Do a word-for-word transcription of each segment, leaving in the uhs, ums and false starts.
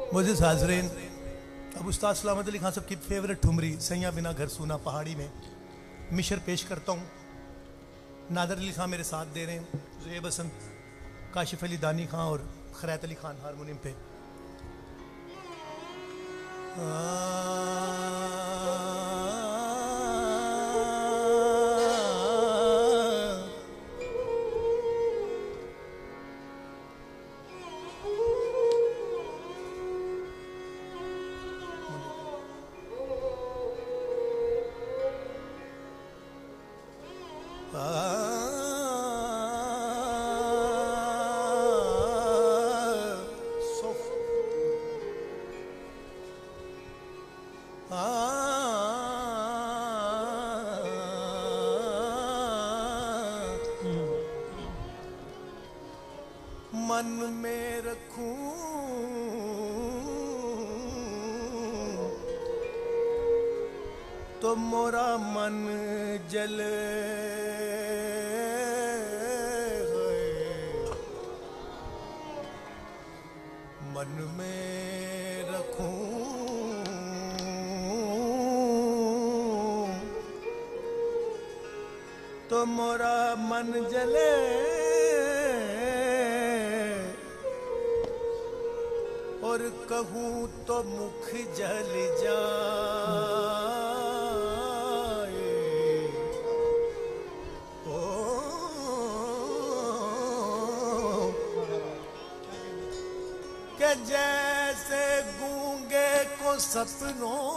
मोजिज़ हाज़रीन, अब उस्ताद सलामत अली खान साहब की फेवरेट ठुमरी सैया बिना घर सूना पहाड़ी में मिशर पेश करता हूँ। नादर अली खान मेरे साथ दे रहे हैं, ज़ुएब हसन, काशिफ अली दानी खान और खैरत अली खान हारमोनियम पे। मन में रखूं तो मोरा मन जले, मन में रखूं तो मोरा मन जले, और कहूँ तो मुख जल जाए। ओ के जैसे गूंगे को सपनों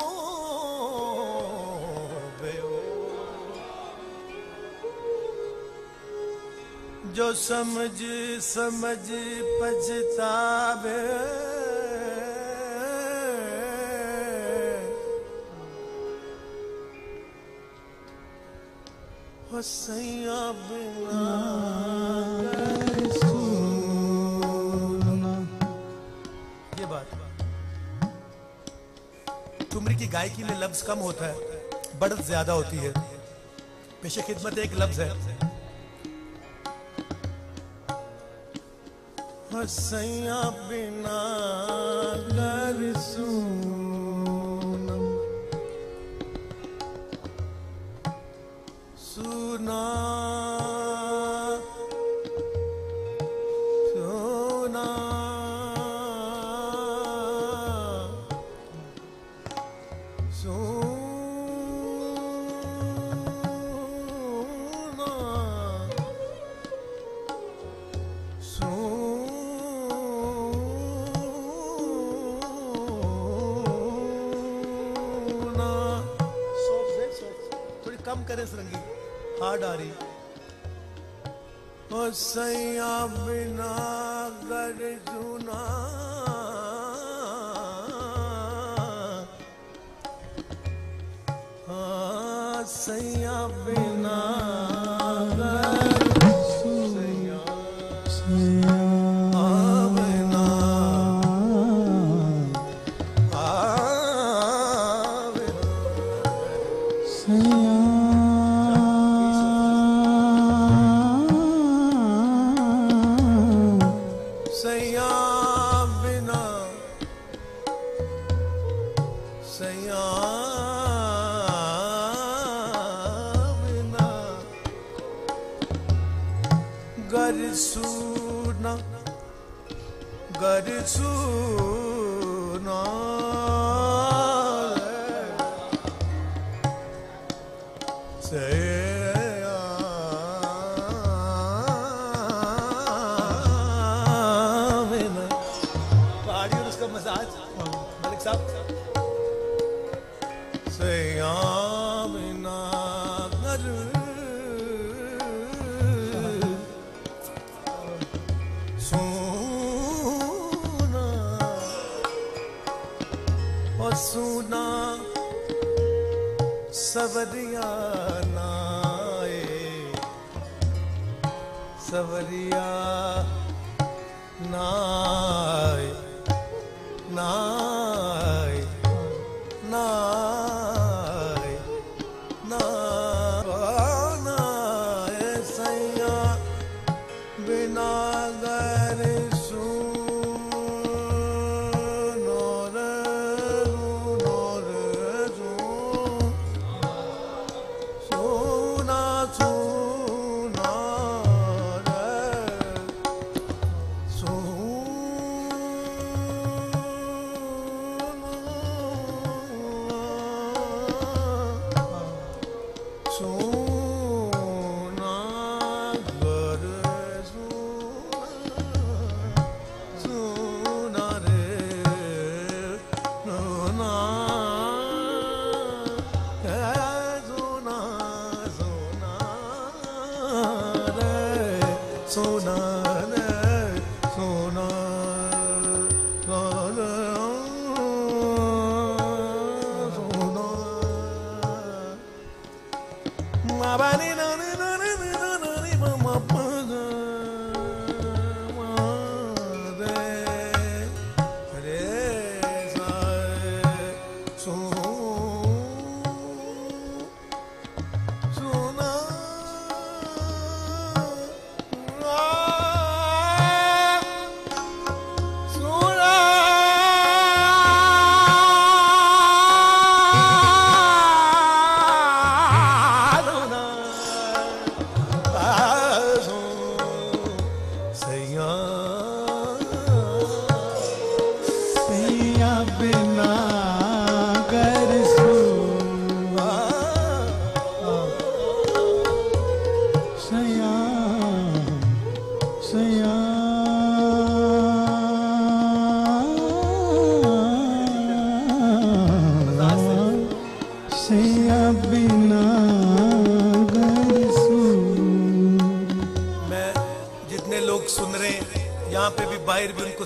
जो समझ समझ पछतावे, सैया बिना ये बात ठुमरी की गायकी में लफ्ज कम होता है, बढ़त ज्यादा होती है। पेशे खिदमत एक लफ्ज है। सैया बिना घर सूना सुना सुना सुना सुना। थोड़ी कम करें सरंगी, हार्ड आ रही। ओ सैया बिना घर सुना हाँ सैया बिना घर सैया सैया बिना सैया सैया बिना सैया बिना घर सूना घर सूना सैया बिना। पहाड़ी और उसका मजाज मलिक साहब। सैया बिना घर सुना और सुना सवरिया नाए, सवरिया नाए नाए नाए नाए सैया बिना घर सुनो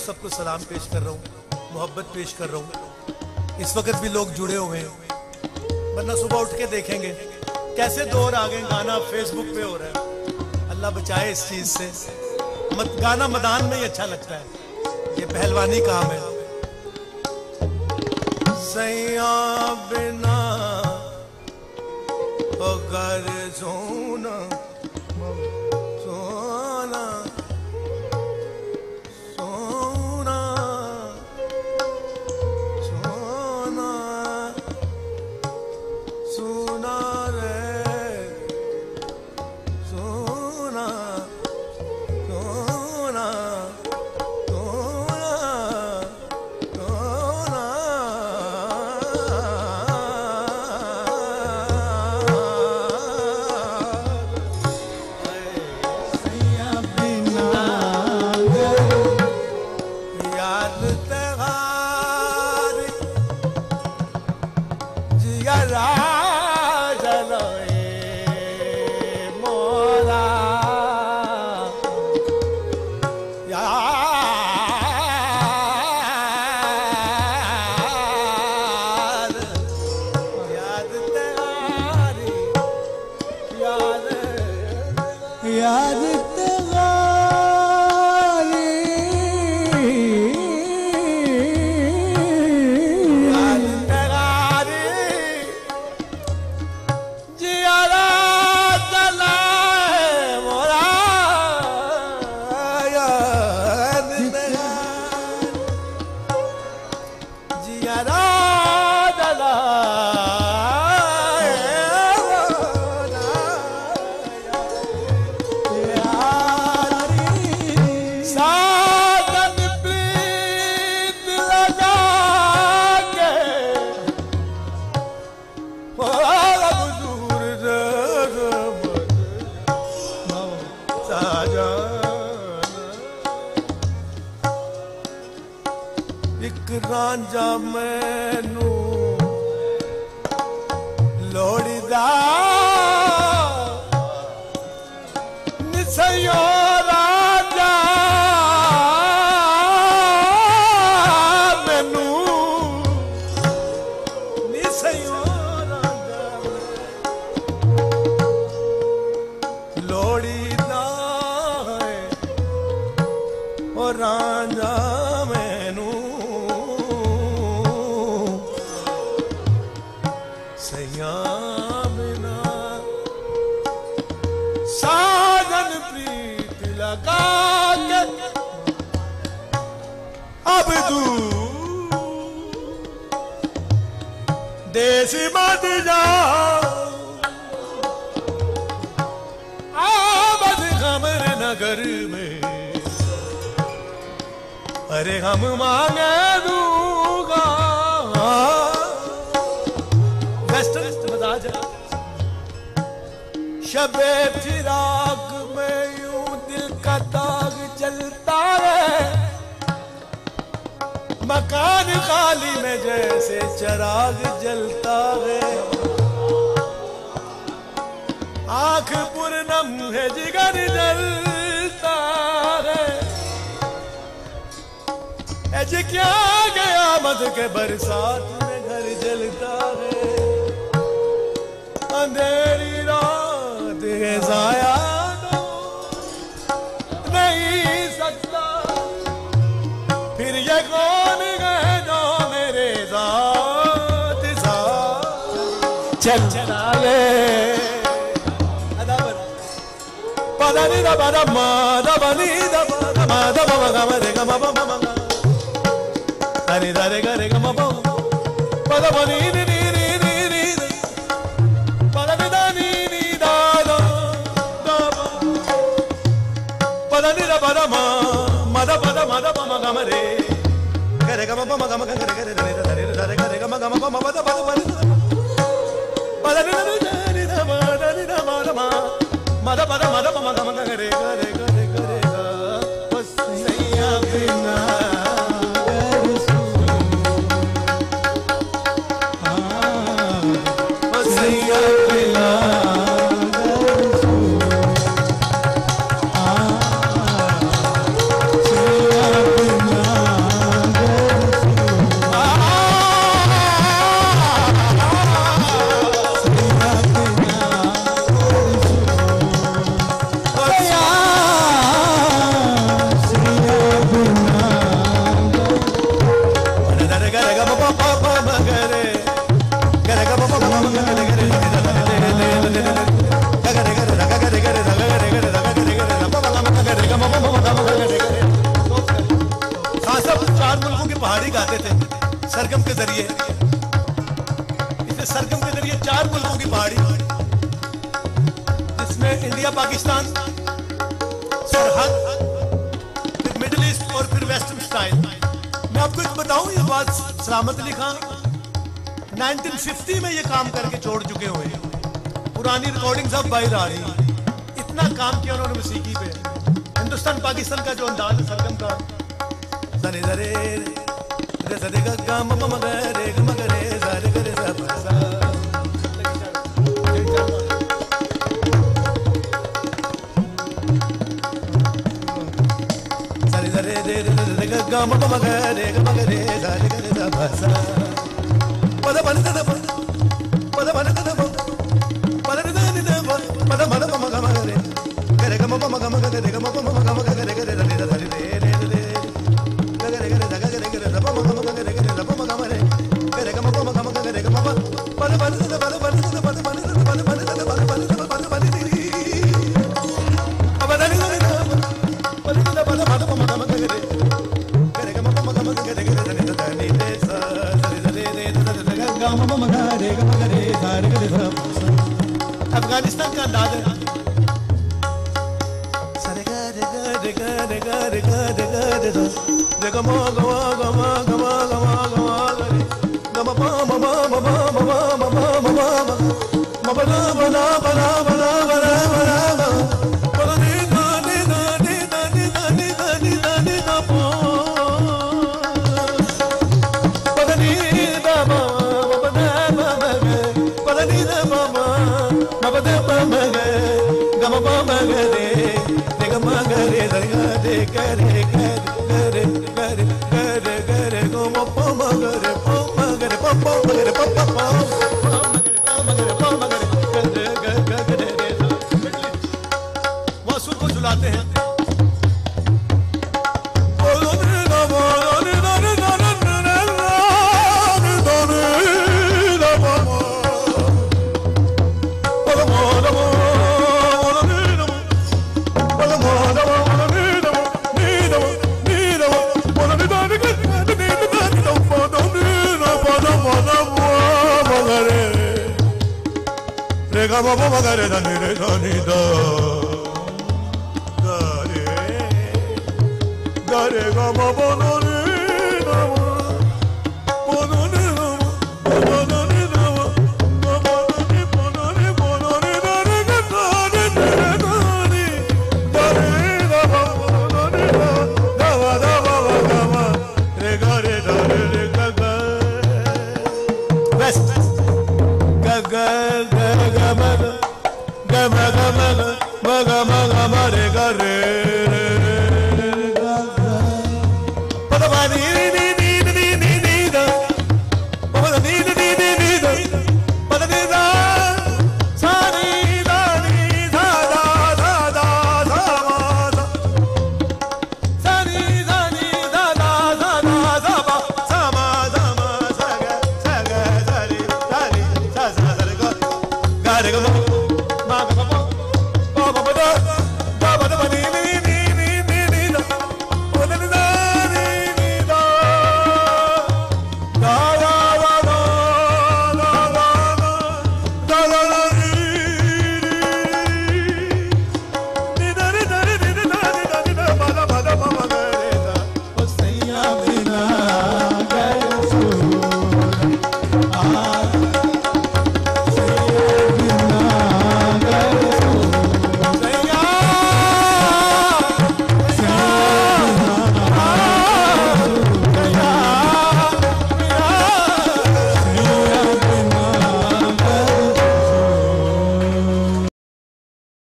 सबको सलाम पेश कर रहा हूँ, मोहब्बत पेश कर रहा हूँ। इस वक्त भी लोग जुड़े हुए हैं, वरना सुबह उठ के देखेंगे कैसे दौर आ गए, गाना फेसबुक पे हो रहा है। अल्लाह बचाए इस चीज से। मत गाना मैदान में ही अच्छा लगता है, ये पहलवानी काम है। सैया बिना अगर सोना सोना सोना सोना सोना रे सोना सोना रांझा मैनू लोड़ीदा निसयो राजा मैनू निसयो राजा लोड़ीदा है ओ रांझा मैनू बिना साजन प्रीत लगा के अब तू देश मत जा बस हमरे नगर में अरे हम मांगे दूंगा शबे फिराक में यूं दिल का दाग जलता है, मकान खाली में जैसे चराग जलता है। आंख पूर्णम है जिगर जलता है, ऐसे क्या गया मत के बरसात में घर जलता है। अंधेरी रात है जाया नहीं सकता, फिर ये कौन है जो मेरे साथ साथ चल चला ले। पदनी दा पदा मा दा बनी दा पदा मा दा मा गा मा रे गा मा मा मा गा रे दा रे गा रे गा मा मा पदा बनी नी नी नी नी नी पदा नी दा नी नी दा दा दा पदा नी दा पदा मा मा दा पदा मा दा मा गा मा रे गा रे गा मा मा गा मा गा रे गा रे दा रे दा रे गा रे गा मा गा मा मा पदा पदा पदा पदा नी दा नी दा मा दा नी दा मा दा मा Mada mada mada mama mama gare gare gare gare ga bas saiya bina bas saiya bina saiya bina चार मुल्कों की पहाड़ी गाते थे सरगम के जरिए। इसे सरगम के जरिए चार मुल्कों की पहाड़ी, जिसमें इंडिया पाकिस्तान सरहद, फिर मिडिल ईस्ट और फिर वेस्टर्न स्टाइल। मैं आपको एक बताऊं, ये बात सलामत अली खान नाइनटीन फिफ्टी में ये काम करके छोड़ चुके हुए हैं। पुरानी रिकॉर्डिंग सब बाहर आ रही है। इतना काम किया उन्होंने मौसीकी पे। हिंदुस्तान पाकिस्तान का जो अंदाज है सरगम का, सरे सरे रे सरे ग ग म म ग रे ग म ग रे सा रे ग रे सा प सा। सरे सरे रे रे रे ग ग म म ग रे ग म ग रे सा रे ग रे सा प सा। पद पद द प पद पद द प पद द द द प पद पद प म ग म ग रे ग रे ग म प म ग म ग रे ग म प म ग म ग रे ग रे रे रे रे रे रे रे ग रे ग रे ग रे ग रे रे प म ग म ग रे ग रे रे प म ग म रे ग रे ग म प म ग म ग रे ग म प पद पद द द पद पद द द पद पद द द पद पद द द पद पद द द पद पद द दी अब द नी द नी पद द द पद पद प म ग म ग रे ग रे ग म प म ग म ग रे ग रे रे रे रे रे सा रे रे रे रे रे ग म प म ग रे ग म ग रे सा रे ग रे सा। अफगानिस्तान का अंदाज है। सरे ग रे ग रे ग रे ग रे ग रे ग रे सा रे ग म ग म ग म ग म ग म ग म ग रे ग म प म म म म म म म म म म म प द प द प द प द प द प द प द नी द नी द नी द नी द नी द नी द नी द प प द नी द प म प द प म ग प द नी द प म म प द प म ग ग म प म ग रे रे ग म ग रे रे ग रे ग रे ग रे ग रे ग रे ग रे ग म प म ग रे प म ग रे प प म ग रे प प प म ग रे प म ग रे ग रे ग ग रे रे सा। वो सुर को झुलाते हैं। रे ग म प म ग रे ध नी रे ध नी द ग रे ग रे ग म प द